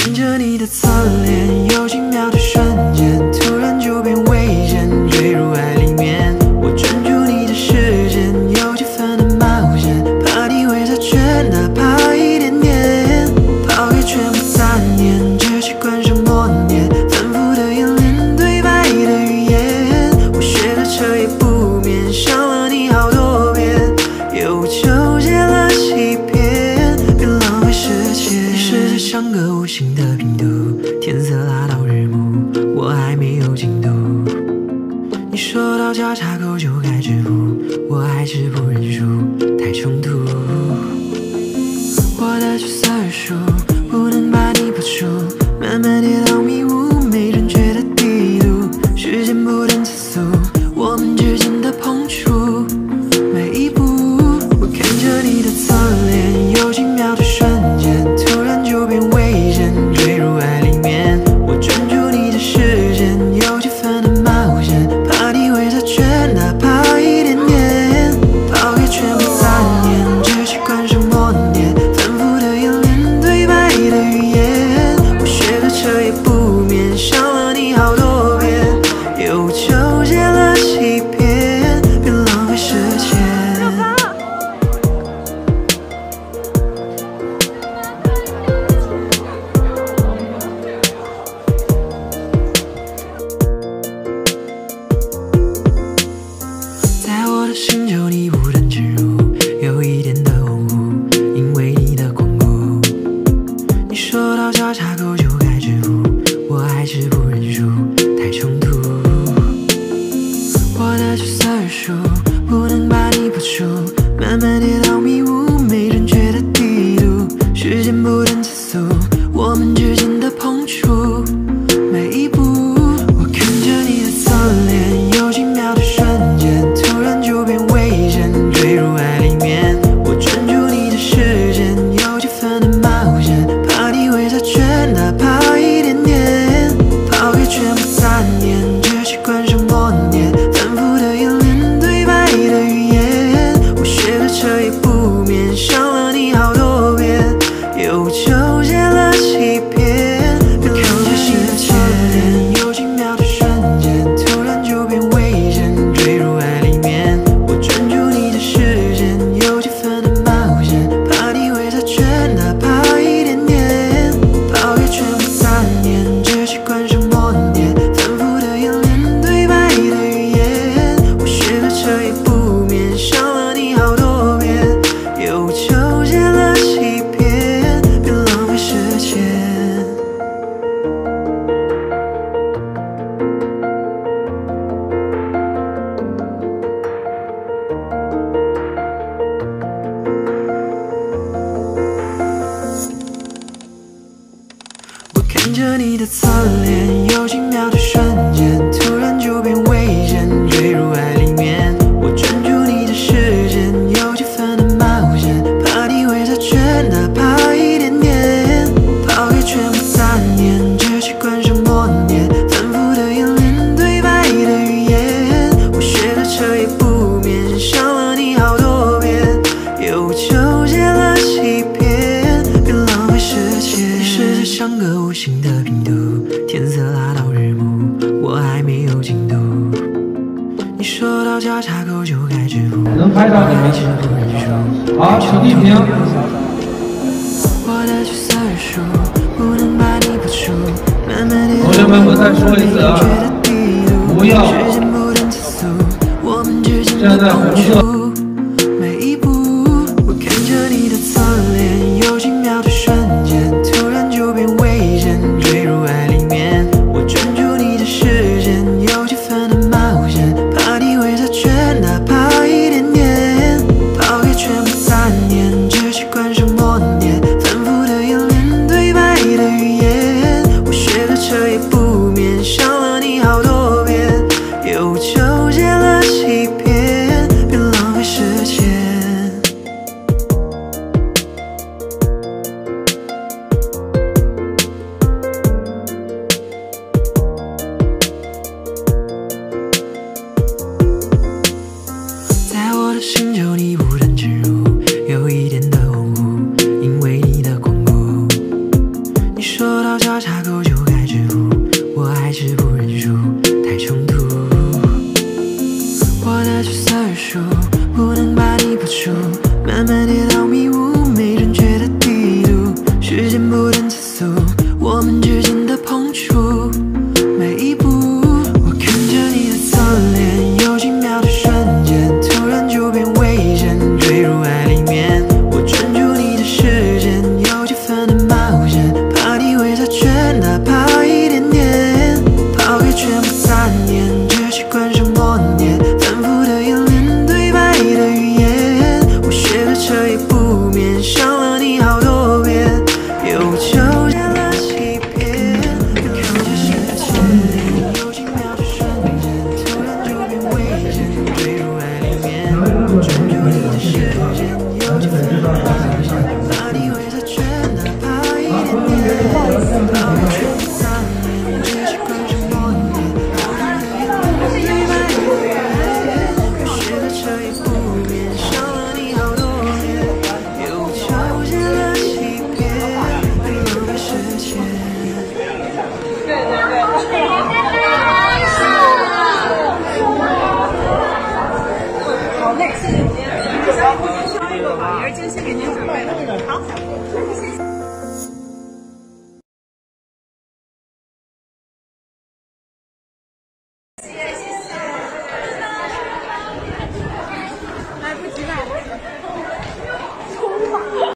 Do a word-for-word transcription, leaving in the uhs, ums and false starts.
看着你的侧脸，有几秒的瞬间，突然就变危险，坠入爱里面。我专注你的时间，有几分的冒险，怕你会察觉，哪怕一点点，抛开全部杂念，只习惯上默念，反复的演练对白的语言。我学着彻夜不眠，想了你好多遍，又纠结了欺骗，别浪费时间。你是在像个无形的病毒，天色拉到日暮，我还没有进度。你说到交叉口就该止步，我还是不认输，太冲突。我的角色树不能把你破除，慢慢跌到迷雾，没准确的地图，时间不等次数，我们之间的碰触，每一步。我看着你的侧脸，有几秒的瞬间，突然就变危险，坠入爱里面。我专注你的时间，有几分的冒险，怕你会察觉，哪怕一点点，抛开全部杂念，只习惯上默念，反复的演练对白的语言。我学着彻夜不眠，想了你好多遍，又纠结了欺骗，别浪费时间。在我的星球你不断侵入，有一点的恍惚，因为你的光顾。你说到交叉口就该止步，我还是不认输，太冲突。我的角色树不能把你破除，慢慢跌到迷雾，没准确的地图，时间不等次数，我们之间的碰触，每一步。我看着你的侧脸，有几秒的瞬间，突然就变危险，坠入爱里面。我专注你的时间，有几分的冒险，怕你会察觉，哪怕一点点，抛开全部杂念，只习惯上默念，反复的演练对白的语言。我学着彻夜不眠，想了你好多遍，又纠结了欺骗，别浪费时间。有几秒的瞬间，突然就变危险，坠入爱里面。我专注你的时间，有几分的冒险，怕你会察觉，哪怕一点点，抛开全部杂念，只习惯上默念，反复的演练对白的语言。我学着彻夜不眠，想了你好多遍，又纠结了欺骗，别浪费时间。我看着你的侧脸，有几秒的瞬间，突然就变危险，坠入爱里面。我专注你的时间，有几分的冒险，怕你会察觉，哪怕一点点，抛开全部杂念，只习惯上默念，反复的演练对白的语言。我学着彻夜不眠，想了你好多遍，又纠结了欺骗，别浪费时间。你是在像个无形的病毒，天色拉到日暮，我还没有进度。你说到交叉口就该止步， 能拍到你还是不认输。 好，请地平。 我的角色树不能把你破除，慢慢地同学们，我再说一次啊，不要时间不等次数，我们之间的站在红色。